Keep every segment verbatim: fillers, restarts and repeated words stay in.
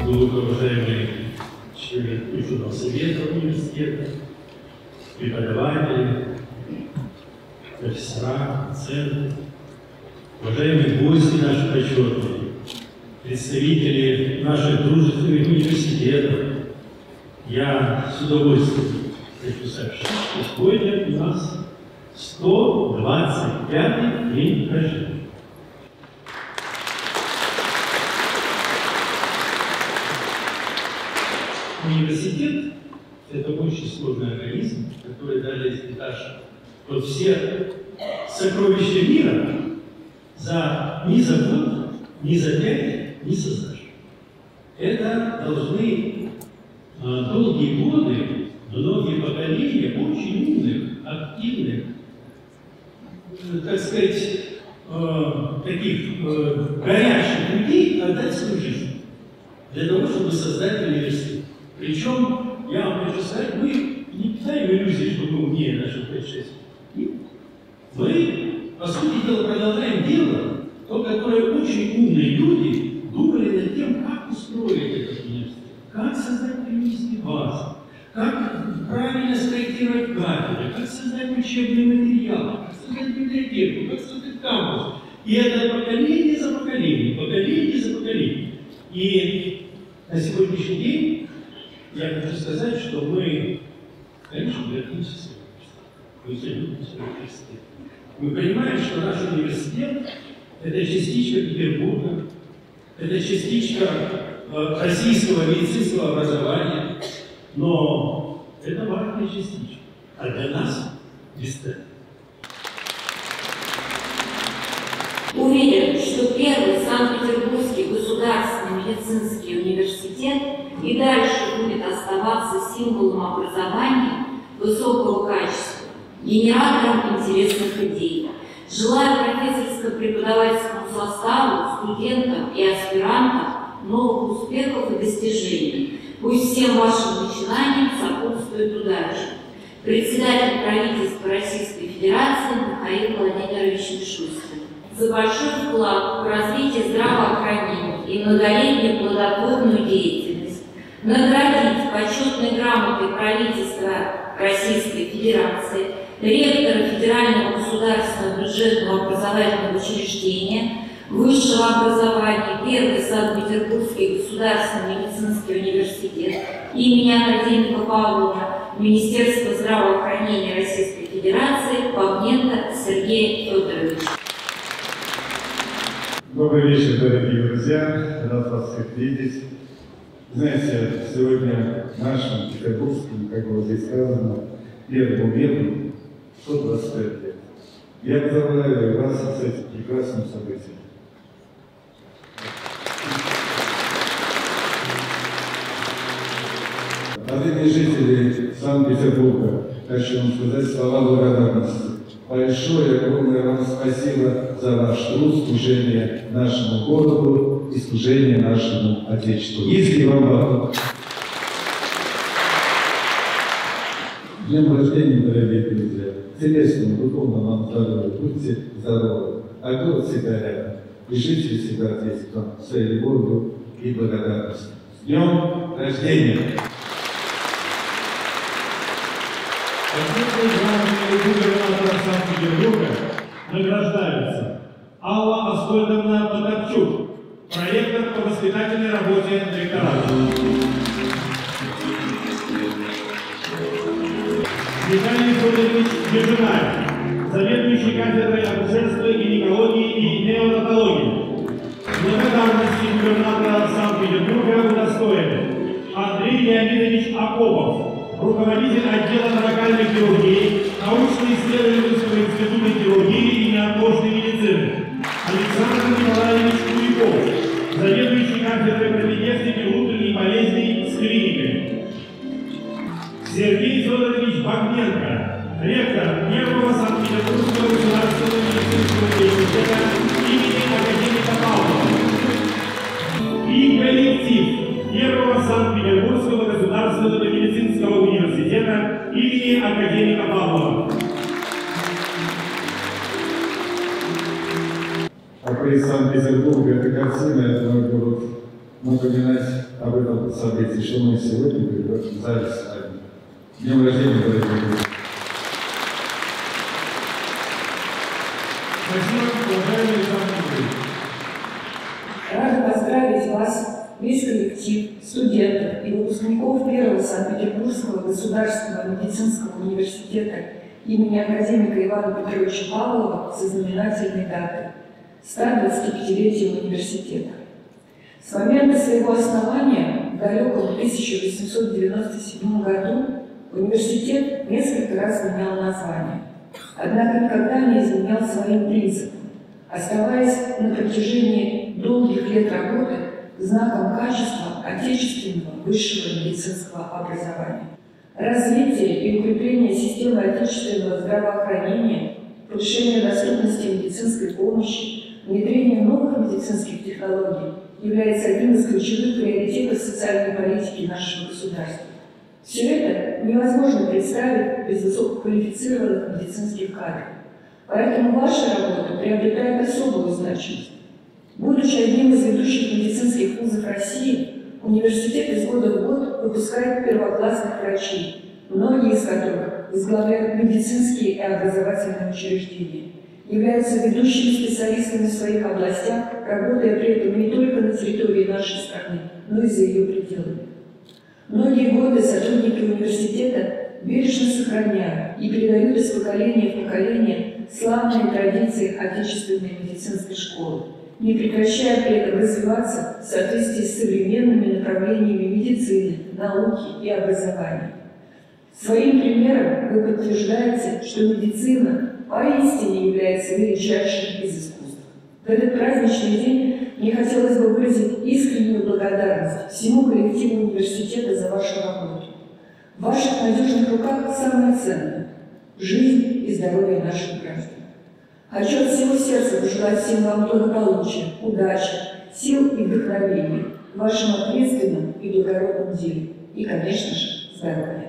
глубокоуважаемые члены ученого совета университета, преподаватели, профессора, доценты, уважаемые гости наши почетные, представители наших дружественных университетов, я с удовольствием хочу сообщить, что сегодня у нас сто двадцать пятый день рождения. Университет – это очень сложный организм, который далее испытаешь вот все сокровища мира за ни за год, ни за пять не создашь. Это должны э, долгие годы, многие поколения очень умных, активных, э, так сказать, э, таких э, горячих людей отдать свою жизнь для того, чтобы создать университет. Причем, я вам хочу сказать, мы не питаем иллюзий, что мы умнее наших предшественников. Мы, по сути дела, продолжаем дело, то, которое очень умные люди думали над тем, как устроить этот университет, как создать перенести базу, как правильно спроектировать кафедры, как создать учебные материалы, как создать библиотеку, как создать кампус. И это поколение за поколением, поколение за поколением. И на сегодняшний день я хочу сказать, что мы, конечно, гордимся своим университетом. Мы все любим свой университет. Мы понимаем, что наш университет – это частичка Петербурга, это частичка э, российского медицинского образования, но это важная частичка, а для нас бесценно. Уверен, что первый Санкт-Петербургский государственный медицинский университет и дальше будет оставаться символом образования высокого качества, генератором интересных идей. Желаю профессорско-преподавательскому составу, студентам и аспирантам новых успехов и достижений. Пусть всем вашим начинаниям сопутствует удача. Председатель правительства Российской Федерации Михаил Владимирович Мишустин. За большой вклад в развитие здравоохранения и многолетнюю плодотворную деятельность наградить почетной грамотой правительства Российской Федерации ректора Федерального государственного бюджетного образовательного учреждения высшего образования первый Санкт-Петербургский государственный медицинский университет имени академика Павлова Министерства здравоохранения Российской Федерации Павненко Сергея Федоровича. Добрый вечер, дорогие друзья, рад вас всех видеть. Знаете, сегодня нашим петербургским, как было здесь сказано, первому веку сто двадцать пять лет. Я поздравляю вас с этим прекрасным событием. От имени жителей Санкт-Петербурга хочу вам сказать слова благодарности. Большое, огромное вам спасибо за ваш труд, служение нашему городу и служение нашему Отечеству. Если вам Богу. Днем рождения, дорогие друзья. Телесному, духовному вам здоровья. Будьте здоровы. А город всегда рядом. И жители всегда ответят вам своей любовью и благодарностью. С днем рождения! Губернатора Санкт-Петербурга награждаются Алла Аскольдовна Потапчук, проректор по воспитательной работе ректората. Виталий Федорович Ежинаев, заведующий кафедрой акушерства, гинекологии и неонатологии. Благодарности губернатора Санкт-Петербурга удостоены Андрей Леонидович Акопов, руководитель отдела торакальной хирургии научно-исследовательского института хирургии и неотложной медицины, Александр Николаевич Куликов, заведующий кафедрой пропедевтики внутренней болезней с клиникой, Сергей Федорович Богненко, ректор Первого Санкт-Петербургского государственного медицинского университета имени академика Павлова, и коллектив Первого Санкт-Петербургского государственного медицинского университета имени академика Павлова. А приз Санкт-Петербурга – это картина, это мой город напоминать об этом событии, что мы сегодня в этом зале с вами. Днем рождения, дорогие друзья! Спасибо, уважаемый Александр Андреевич. Рада поздравить вас, весь коллектив студентов и выпускников первого Санкт-Петербургского государственного медицинского университета имени академика Ивана Петровича Павлова со знаменательной датой – ста двадцатипятилетия университета. С момента своего основания в далеком тысяча восемьсот девяносто седьмом году университет несколько раз менял название, однако никогда не изменял своим принципам, оставаясь на протяжении долгих лет работы знаком качества отечественного высшего медицинского образования. Развитие и укрепление системы отечественного здравоохранения, повышение доступности медицинской помощи, внедрение новых медицинских технологий является одним из ключевых приоритетов социальной политики нашего государства. Все это невозможно представить без высококвалифицированных медицинских кадров. Поэтому ваша работа приобретает особую значимость. Будучи одним из ведущих медицинских вузов России, университет из года в год выпускает первоклассных врачей, многие из которых возглавляют медицинские и образовательные учреждения, являются ведущими специалистами в своих областях, работая при этом не только на территории нашей страны, но и за ее пределами. Многие годы сотрудники университета бережно сохраняют и передают из поколения в поколение славные традиции отечественной медицинской школы, не прекращая при этом развиваться в соответствии с современными направлениями медицины, науки и образования. Своим примером вы подтверждаете, что медицина поистине является величайшим из искусств. В этот праздничный день мне хотелось бы выразить искреннюю благодарность всему коллективу университета за вашу работу. В ваших надежных руках самое ценное – жизнь и здоровье наших граждан. Хочу от всего сердца пожелать всем вам благополучия, удачи, сил и вдохновения в вашем ответственном и благородном деле. И, конечно же, здоровья.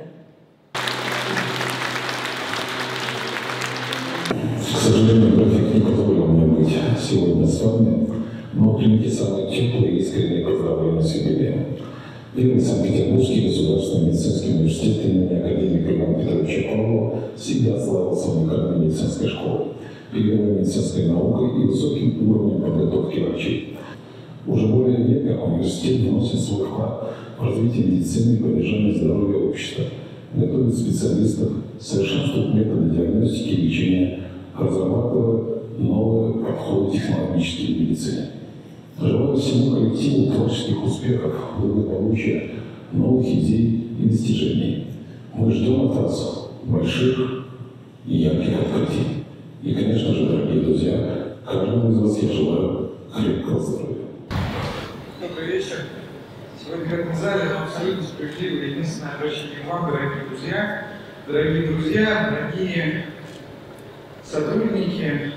К сожалению, график не позволил мне быть сегодня с вами, но примите самые теплые и искренние поздравления с юбилеем. Первый Санкт-Петербургский государственный медицинский университет имени академика Ивана Петровича Павлова всегда славился уникальной медицинской школой, передовой медицинской наукой и высоким уровнем подготовки врачей. Уже более века университет вносит свой вклад в развитие медицины и поддержание здоровья общества, готовит специалистов, совершенствует методы диагностики и лечения, разрабатывая новые подходы технологической медицины. Желаю всему коллективу творческих успехов, благополучия, новых идей и достижений. Мы ждем от вас больших и ярких открытий. И, конечно же, дорогие друзья, каждому из вас я желаю крепкого здоровья. Добрый вечер. Сегодня в этом зале абсолютно справедливо единственное обращение к вам, дорогие друзья. Дорогие друзья, дорогие сотрудники,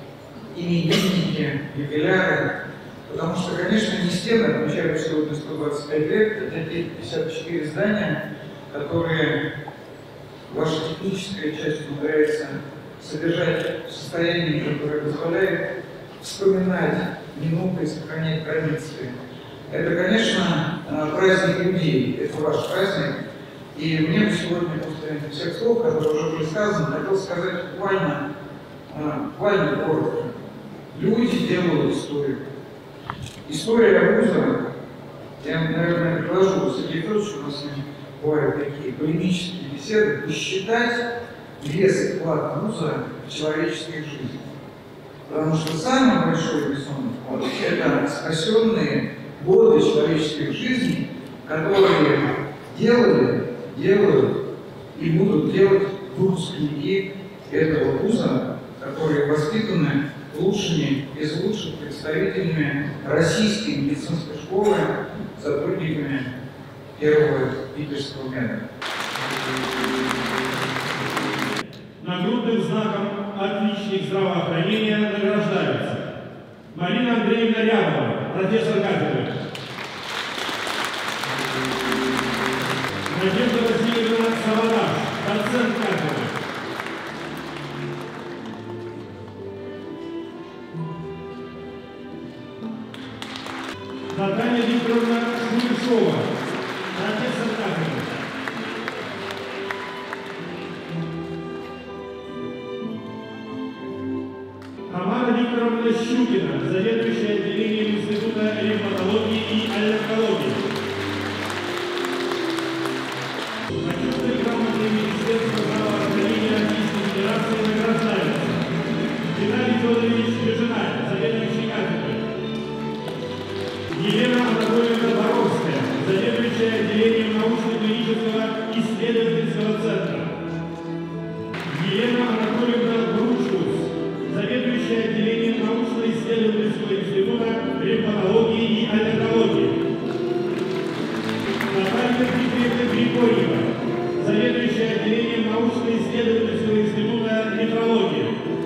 именинники, юбиляры. Потому что, конечно, не стены отмечают сегодня сто двадцать пять лет, это те пятьдесят четыре здания, которые ваша техническая часть умудряется содержать в состоянии, которое позволяет вспоминать минуты и сохранять традиции. Это, конечно, праздник людей, это ваш праздник. И мне бы сегодня, после всех слов, которые уже были сказаны, хотелось сказать буквально, буквально коротко. Люди делают историю. История вуза, я, наверное, предложу Сергею Федоровичу, у нас с ним бывают такие полемические беседы, посчитать вес и вклад вуза в человеческих жизнях. Потому что самый большой рисунок вот, это спасенные годы человеческих жизней, которые делали, делают и будут делать выпускники этого вуза, которые воспитаны лучшими из лучших представителями российской медицинской школы, сотрудниками первого питерского меда. Нагрудным знаком «Отличник здравоохранения» награждаются Марина Андреевна Рябова, профессор кафедры. Надежда Васильевна Саванаш, доцент кафедры. Наталья Викторовна Щукина, заведующая отделением Института ревматологии и аллергологии. Почетной грамотой Министерства здравоохранения Российской Федерации награждается Виталий Федорович Бежинаев, заведующий кафедрой. Елена Анатольевна Боровская, заведующая отделением научно-клинического исследовательского центра. Елена Анатольевна Бручкус, заведующая отделением научно-исследовательского института ревматологии и аллергологии. Наталья Дмитриевна Григорьева, заведующая отделением научно-исследовательского института нефрологии.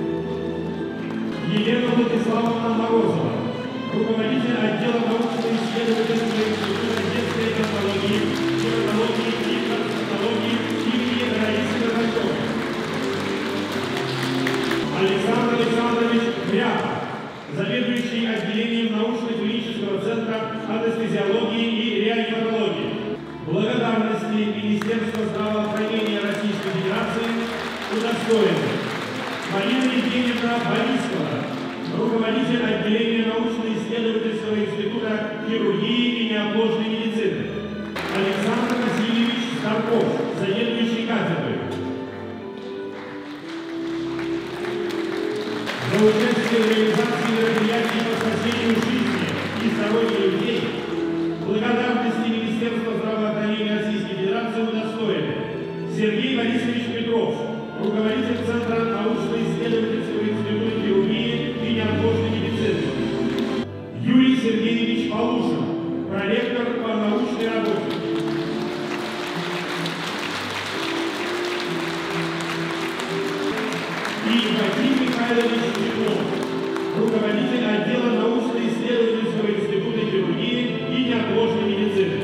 Елена Владиславовна Морозова, руководитель отдела научно-исследовательского института детской геронтологии, геронтологии и трансплантологии имени Раисы Горбачевой. Александр Александрович Гряпа, заведующий отделением научно-клинического центра анестезиологии и реаниматологии. Благодарности Министерства здравоохранения Российской Федерации удостоены Марина Евгеньевна Борисова, руководитель отделения научно-исследовательского института хирургии и неотложной медицины. Александр Васильевич Старков, заведующий кафедрой. За участие в реализации мероприятий по спасению жизни и здоровья людей благодарности Министерства здравоохранения Российской Федерации удостоены Сергей Борисович Петров, руководитель Центра научно-исследовательского института хирургии и неотложной медицины. Юрий Сергеевич Полушин, проректор по научной работе. И Вадим Михайлович Петров, руководитель отдела научно-исследовательского института хирургии и неотложной медицины.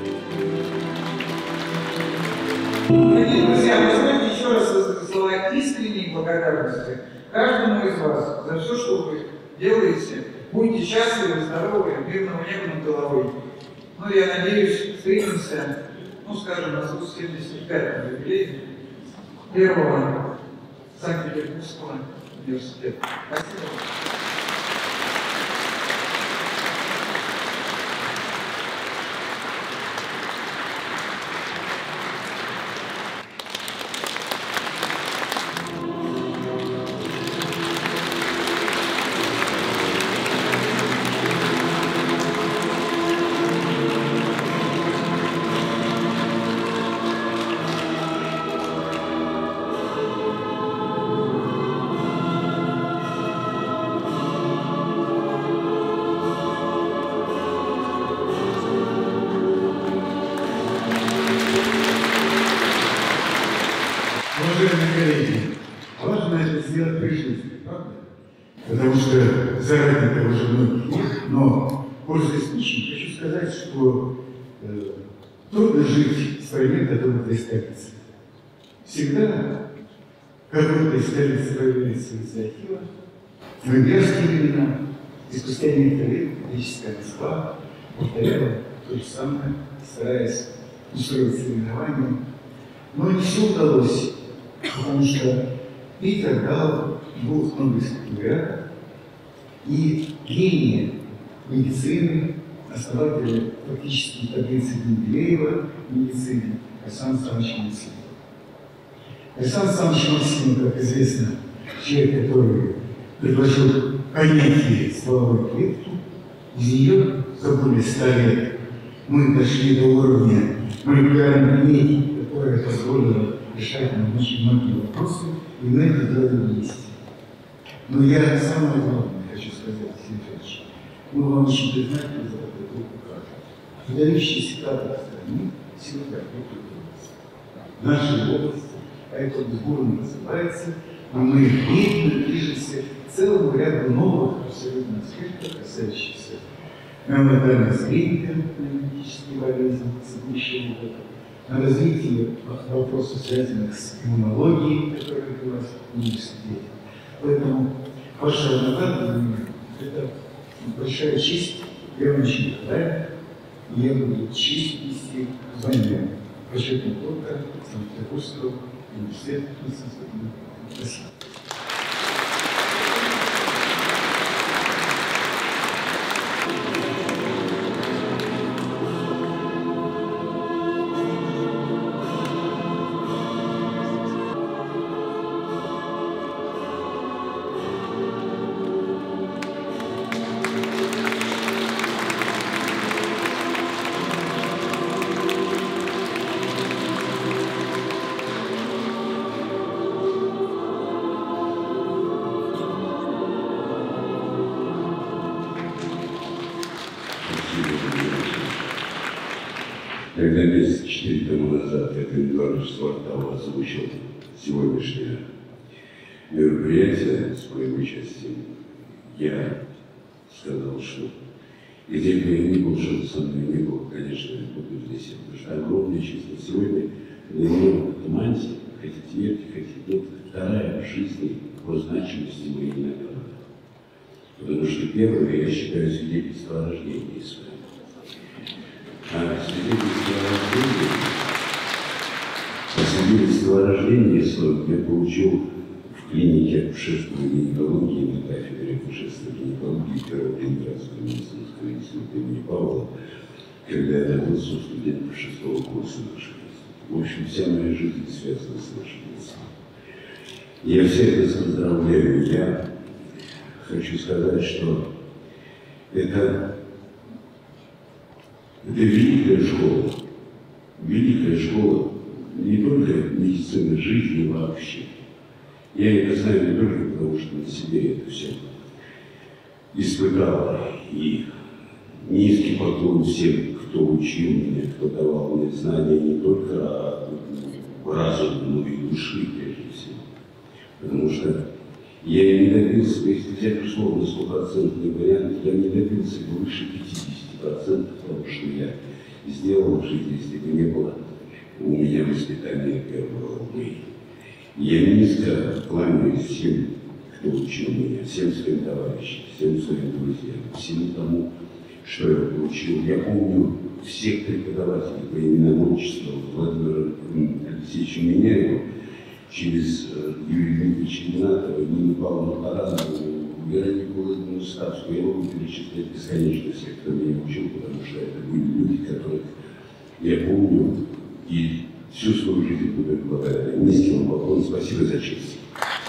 Дорогие друзья, позвольте еще раз высказать слова искренней благодарности каждому из вас за все, что вы делаете. Будьте счастливы, здоровы, мирного неба над головой. Ну, я надеюсь, встретимся, ну, скажем, на сто семьдесят пятом юбилее первого Санкт-Петербургского университета. Спасибо. Уважаемые коллеги, важно это сделать при жизни, правда? Потому что заради того же многих нет, но, пользуясь случаем, хочу сказать, что э, трудно жить в стране, которая этой столицы. Всегда какой-то столице появляется инициатива, в имперские времена, и спустя некоторое время политическая Москва повторяла то же самое, стараясь устроить соревнования. Но не все удалось. Потому что Питер дал двух нобелевских лауреатов и гения медицины, основателя фактически таблицы Менделеева медицины Александр Александрович Максимов. Александр Александрович Максимов, как известно, человек, который предложил понятие стволовой клетки, из нее за более ста лет мы дошли до уровня молекулярной генетики, которая позволила решать нам очень многие вопросы, и мы это делаем вместе. Но я самое главное хочу сказать, Сергей Федорович, мы вам очень признательны за такой труд укажем. Выдающиеся кадры в стране сегодня работают в нашей области, а это безборно называется, но мы медленно движемся к целому ряду новых абсолютно аспектов, касающихся неонатального зрения, пневматические болезни, текущего опыта, на развитие вопросов, связанных с иммунологией, которая у вас в университете. Поэтому ваша награда для меня – это большая честь. Я вам очень благодарен. И я буду честь нести звание почетного доктора Санкт-Петербургского университета. Спасибо. Когда месяца четыре тому назад Эдвин Эдуардович Свартау озвучил сегодняшнее мероприятие с моим участием, я сказал, что где бы я ни был, что со мной не было, конечно, я буду здесь, потому что огромное число. Сегодня для меня в команде, хотите верьте, хотите нет, вторая в жизни по значимости моей награды. Потому что первое, я считаю, свидетельство о рождении своего. А свидетельство о рождении, а свидетельство о рождении своего я получил в клинике акушерства гинекологии на кафедре акушерства гинекологии первого Ленинградского медицинского института имени Павла, когда я родился у студентов шестого курса нашего института. В общем, вся моя жизнь связана с нашим институтом. Я всех вас поздравляю. Я хочу сказать, что это, это великая школа. Великая школа не только медицины жизни вообще. Я это знаю не только потому, что на себе это все испытал. И низкий поклон всем, кто учил меня, кто давал мне знания не только разума, но и души, прежде всего. Потому что я не добился, если взять условно стопроцентный вариант, я не добился выше пятидесяти процентов того, что я сделал в жизни, если бы не было у меня воспитания первого волны. Я низко кланяюсь всем, кто учил меня, всем своим товарищам, всем своим друзьям, всему тому, что я получил. Я помню всех преподавателей по именам отчеству Владимира Алексеевича Миняева, через Юрия Дмитриевича Игнатова, Нину Павловну Таранову, Веронику Владимировну Ставскую. Я могу перечислять бесконечно всех, кто меня учил, потому что это были люди, которых я помню и всю свою жизнь буду им благодарен. Низкий вам поклон, спасибо за честь.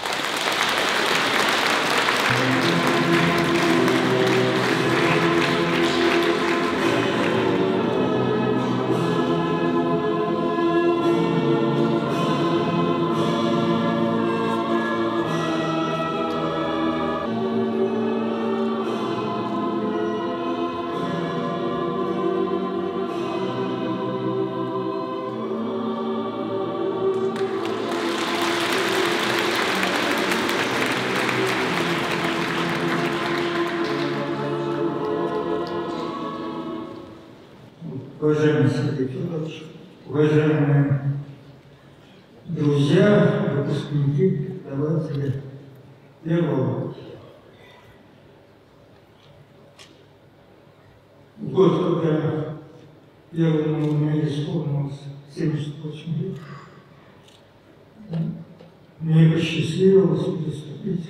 Уважаемый Сергей Федорович, уважаемые друзья, выпускники, преподаватели первого курса. В год, когда первому мне исполнилось семьдесят восемь лет, мне посчастливилось приступить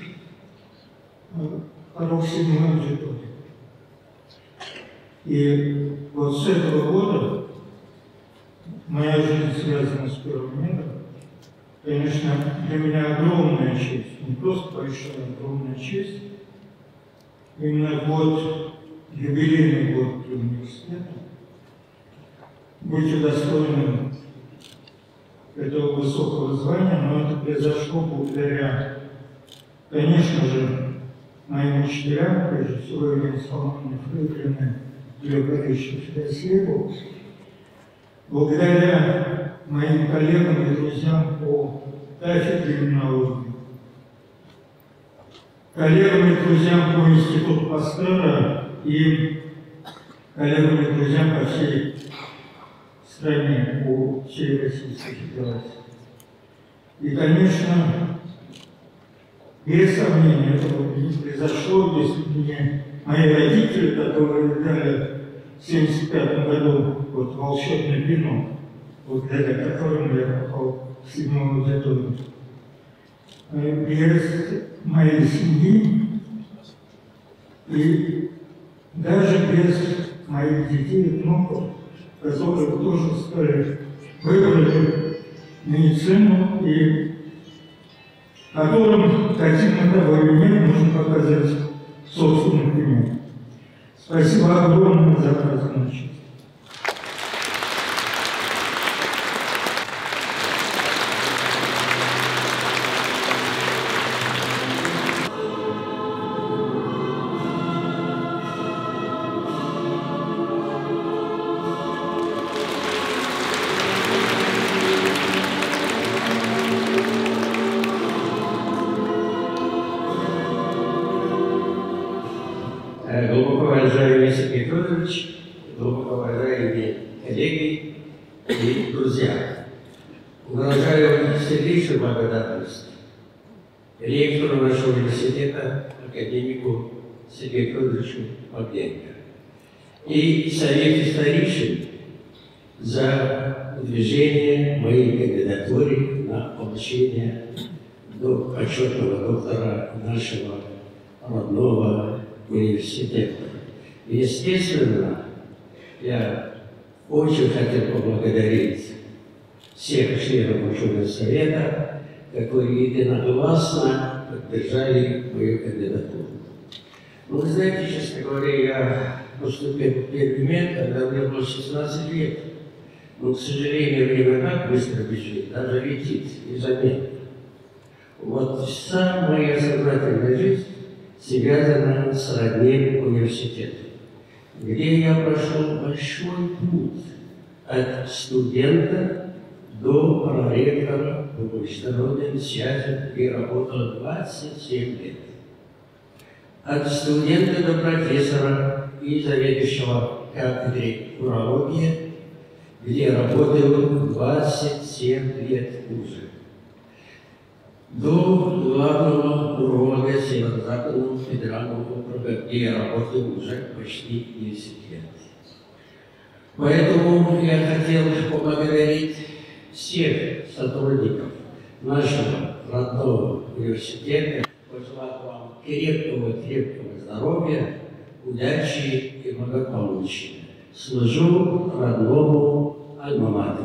к седьмой аудитории. И вот с этого года моя жизнь связана с первым миром. Конечно, для меня огромная честь, не просто большая, а огромная честь. Именно год, юбилейный год для университета, быть удостоенным этого высокого звания, но это произошло благодаря, конечно же, моим учителям, прежде всего, Елене Соломоновне Фрейдлиной, Юрию Борисовичу Федосееву, благодаря моим коллегам и друзьям по кафедре криминологии, коллегам и друзьям по институту Пастера и коллегам и друзьям по всей стране, по всей Российской Федерации. И, конечно, без сомнения, этого не произошло, если бы не мои родители, которые дали в семьдесят пятом году вот волшебный пинок, благодаря которому я попал в седьмую аудиторию. Без моей семьи и даже без моих детей и внуков, которые тоже стали выбрали медицину и которым, хотим мы того или нет, нужно показать собственный пример. Спасибо огромное за оказанную честь. коллеги и друзья. Выражаю сильнейшую благодарность ректору нашего университета, академику Сергею Федоровичу Павленко и Совету старейшин за выдвижение моей кандидатуры на получение до почетного доктора нашего родного университета. Естественно, я очень хотел поблагодарить всех членов ученого совета, которые единогласно поддержали мою кандидатуру. Но вы знаете, честно говоря, я поступил в первый момент, когда мне было шестнадцать лет. Но, к сожалению, время так быстро бежит, даже летит, незаметно. Вот вся моя сознательная жизнь связана с родным университетом, где я прошел большой путь от студента до проректора по международным связям, где работал двадцать семь лет. От студента до профессора и заведующего кафедрой урологии, где работал двадцать семь лет уже. До главного уролога Северо-Западного федерального округа, где я работал уже почти десять лет. Поэтому я хотел поблагодарить всех сотрудников нашего родного университета, пожелать вам крепкого-крепкого здоровья, удачи и благополучия. Служу родному альма-матеру.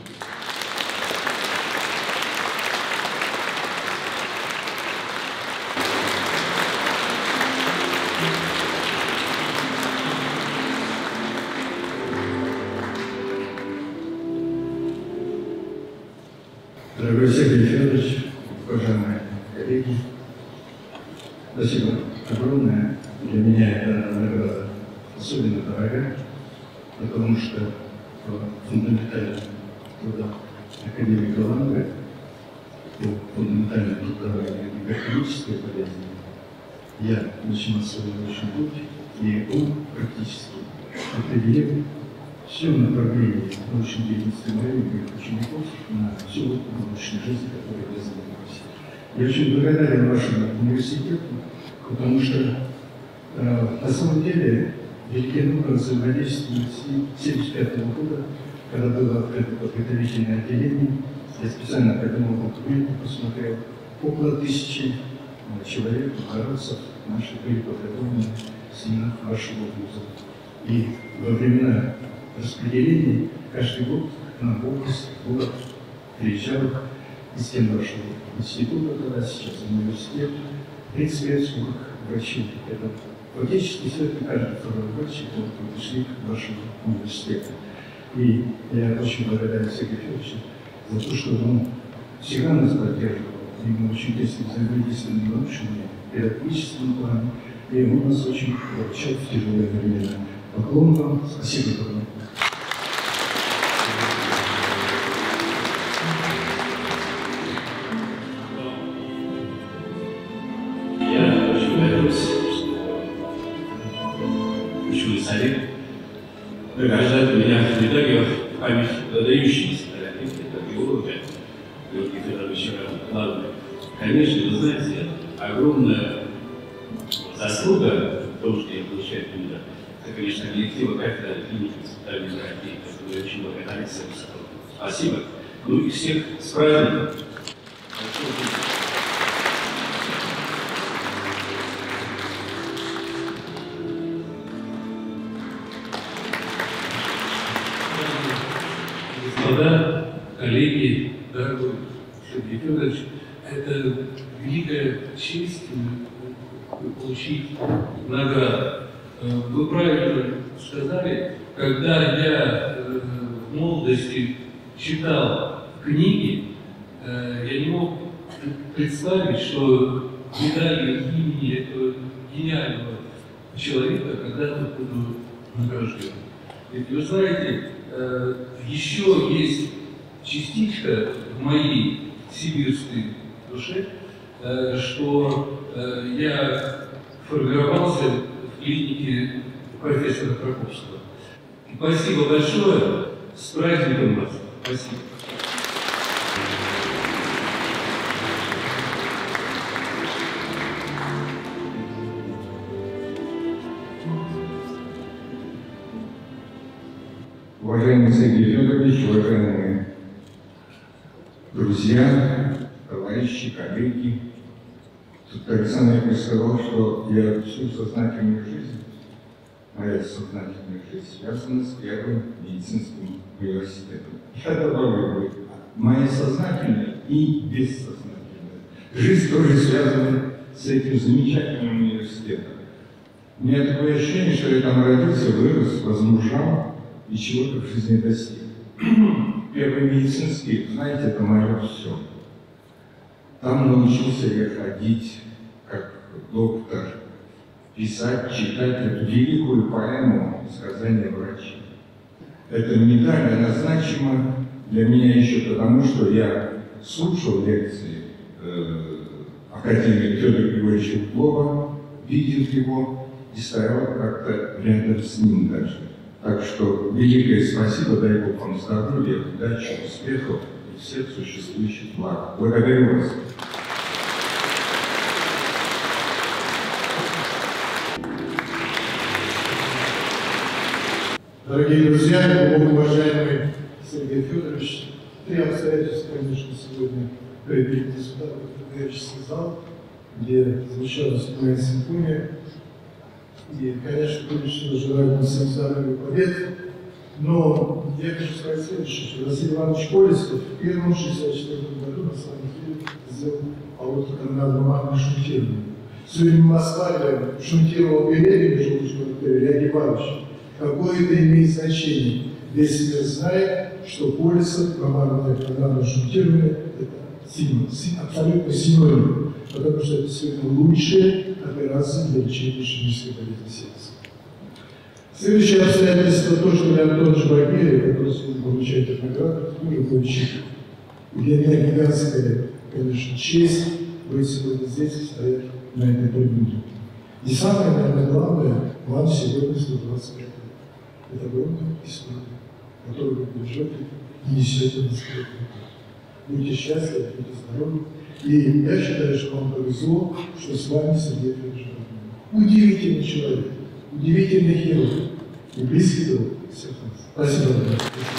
Дорогой Сергей Федорович, уважаемые коллеги, спасибо огромное. Для меня эта награда особенно дорогая, потому что по фундаментальным трудам академика Ланга, по фундаментальным трудам и академической болезни, я начинал свой научный путь, и он практически определил все направление научной деятельности моих учеников на всю научную жизнь, которой я занимаюсь. Я очень благодарен вашему университету, потому что э, на самом деле Великий Новгород взаимодействует с тысяча девятьсот семьдесят пятого года, когда было открыто подготовительное отделение. Я специально придумал документы, посмотрел. Около тысячи э, человек, городцев наши были подготовлены в стенах вашего вуза. И во времена распределений каждый год на область город приезжал из стен вашего института, тогда сейчас университет, тридцать пять сорок врачей. Это фактически сегодня каждый второй врач, который пришли к вашему университету. И я очень благодарен Сергею Федоровичу за то, что он всегда нас поддерживал. И мы очень тесно взаимодействовали в научном и педагогическом плане. И он нас очень выручал в тяжелые времена. Поклон вам, спасибо огромное. Я очень горжусь, что ученый совет награждает меня медалью в память выдающихся биолога Георгия Федоровича Ланга. Конечно, вы знаете, огромная заслуга в том, что я получаю медаль. Это, конечно, коллектива кафедры клиники госпитальной терапии, которую я очень благодарен всем сотрудникам. Спасибо. Ну и всех с праздником. Господа, коллеги, дорогой Сергей Федорович, это великая честь получить награду. Вы правильно сказали, когда я в молодости читал книги, я не мог представить, что медалью имени этого гениального человека когда-то буду награжден. Ведь вы знаете, еще есть частичка в моей сибирской душе, что я формировался в клинике профессора Краковского. И спасибо большое С праздником вас! Спасибо! Уважаемый Сергей Федорович, уважаемые друзья, товарищи, коллеги, тут Александр Яковлевич сказал, что я всю сознательную жизнь, моя сознательная жизнь связана с первым медицинским университетом. Я добавлю, моя сознательная и бессознательная жизнь тоже связана с этим замечательным университетом. У меня такое ощущение, что я там родился, вырос, возмужал и чего-то в жизни достиг. Первый медицинский, знаете, это мое все. Там научился я ходить как доктор, писать, читать эту великую поэму «Сказания врачей». Эта медаль, она значима для меня еще потому, что я слушал лекции э, академика Федора Григорьевича Углова, видел его и стоял как-то рядом с ним даже. Так что великое спасибо, дай Бог вам здоровья, удачи, успехов и всех существующих благ. Благодарю вас. Дорогие друзья, глубоко уважаемый Сергей Федорович, три обстоятельства, конечно, сегодня привели сюда, в Греческий зал, где звучала седьмая симфония. И, конечно, прежде всего желаю вам всем здоровья и побед. Но я хочу сказать следующее, что Василий Иванович Колесов в первом шестьдесят четвёртом году на самом деле сделал полотно канонадного Магна шунтирования. Сегодня мы ославили шунтировал Пелевина, желудочного артерия, Леонид Иванович. Какое это имеет значение? Весь мир знает, что Колесов, командное канонадное шунтирование, это синоним, абсолютно синоним, потому что это сегодня лучшая операция для лечения ишемической болезни сердца. Следующее обстоятельство, то, что Леонид Антонович Багиров, который сегодня получает эту награду, тоже мой учитель. И для меня гигантская, конечно, честь быть сегодня здесь и стоять на этой трибуне. И самое, наверное, главное, вам сегодня сто двадцать пять лет. Это огромная история, которую вы бережете и несете на своих руках. Будьте счастливы, будьте здоровы. И я считаю, что вам повезло, что с вами Сергей Федорович. Удивительный человек, удивительный хирург и близкий друг всех нас. Спасибо вам.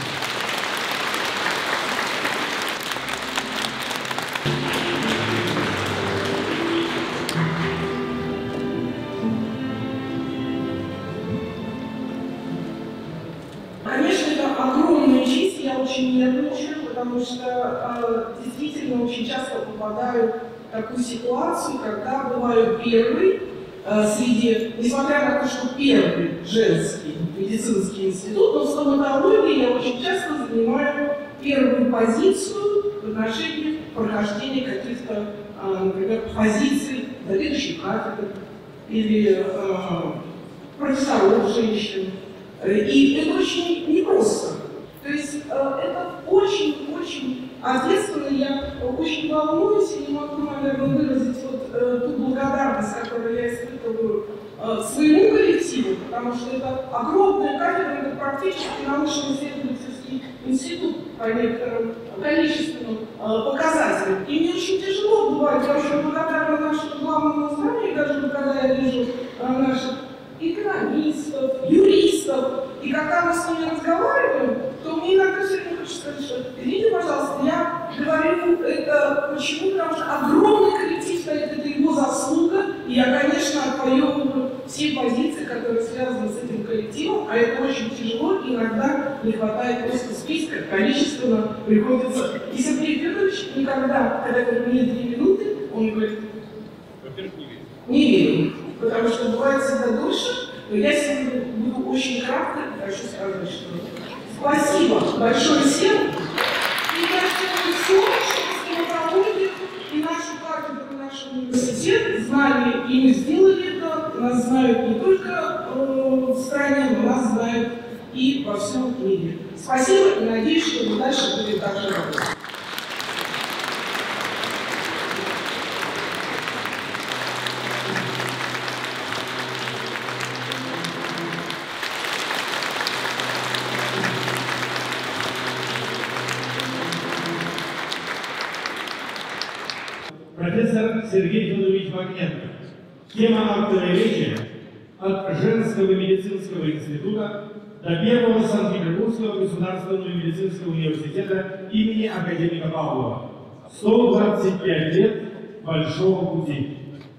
Конечно, это огромная честь, я очень нервничаю, потому что э, действительно очень часто попадаю в такую ситуацию, когда бываю первый э, среди, несмотря на то, что первый женский медицинский институт, но в стоматологии я очень часто занимаю первую позицию в отношении прохождения каких-то, э, например, позиций заведующих кафедр или э, профессоров женщин. И это очень непросто. То есть э, это очень-очень ответственно. Я очень волнуюсь и не могу, наверное, выразить вот, э, ту благодарность, которую я испытываю э, своему коллективу, потому что это огромная кафедра, это практически научно-исследовательский институт по некоторым количественным э, показателям. И мне очень тяжело бывает, я очень благодарна нашему главному зданию, даже когда я вижу э, наших экономистов, юристов, и когда мы с ними разговариваем, то мне иногда все время хочется сказать, что извините, пожалуйста, я говорю это почему, потому что огромный коллектив стоит, это его заслуга, и я, конечно, отвоевываю все позиции, которые связаны с этим коллективом, а это очень тяжело, и иногда не хватает просто списка, количественно приходится. И Сергей Федорович никогда, когда я говорю, мне две минуты, он говорит, во-первых, не верю. Не верю. Потому что бывает всегда дольше, но я сегодня буду очень кратко и хочу сказать, что спасибо большое всем. И я сделаю все, чтобы стоматологию и нашу кафедру, и наш университет знали, и мы сделали это. Нас знают не только э, в стране, но нас знают и во всем мире. Спасибо и надеюсь, что мы дальше будем так же работать. профессор Сергей Федорович Магненко. Тема актовой речи от Женского медицинского института до Первого Санкт-Петербургского государственного медицинского университета имени академика Павлова. сто двадцать пять лет большого пути.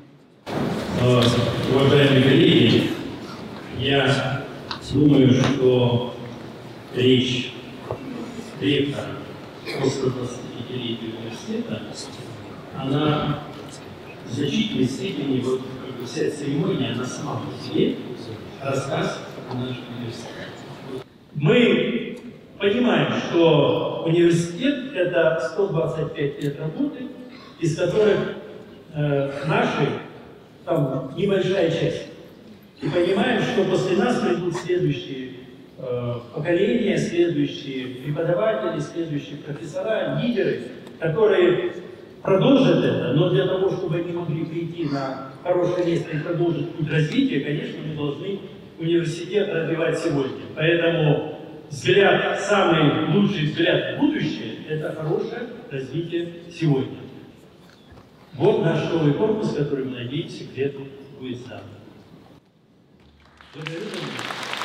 Уважаемые коллеги, я думаю, что речь ректора о сто двадцатипятилетию университета, она в значительной степени, вот как бы вся церемония, она сама по себе рассказ о нашем университете. Мы понимаем, что университет – это сто двадцать пять лет работы, из которых э, наши там небольшая часть. И понимаем, что после нас придут следующие э, поколения, следующие преподаватели, следующие профессора, лидеры, которые продолжат это, но для того, чтобы они могли прийти на хорошее место и продолжить путь развития, конечно, мы должны университет развивать сегодня. Поэтому взгляд, самый лучший взгляд в будущее – это хорошее развитие сегодня. Вот наш новый корпус, который, мы надеемся, к лету будет сдан. Благодарю за внимание.